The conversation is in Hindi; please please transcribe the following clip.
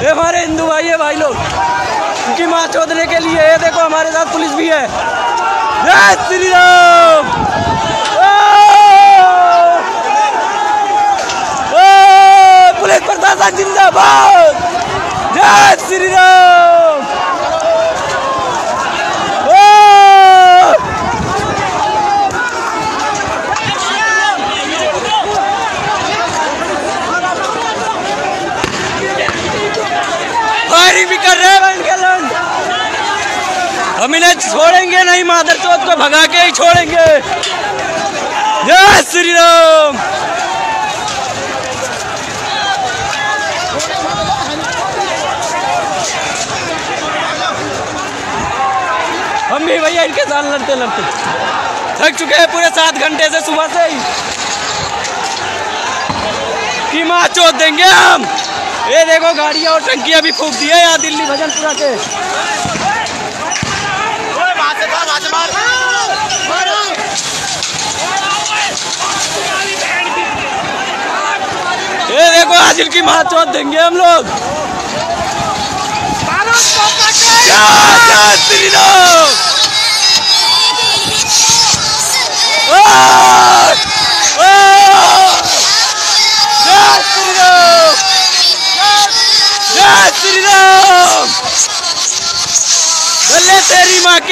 ये हमारे हिंदू भाई है भाई लोग, उनकी माँ चोदने के लिए। ये देखो हमारे साथ पुलिस भी है। जय श्री राम। पुलिस प्रशासन जिंदाबाद। जय श्री राम। फायरिंग भी कर रहे हैं इनके लोग। हम इन्हें छोड़ेंगे नहीं, मादर चौथ को भगा के ही छोड़ेंगे। जय श्री राम। हम भी भैया इनके साथ लड़ते लड़ते थक चुके हैं पूरे 7 घंटे से, सुबह से ही की माँ चोट देंगे हम। ये देखो गाड़ियाँ और टंकियाँ भी फूंक दी है यहाँ दिल्ली भजनपुरा के। ये देखो आज इनकी माँ चोट देंगे हम लोग। जय श्री राम। जय श्री राम। जय श्री राम। भले तेरी माँ की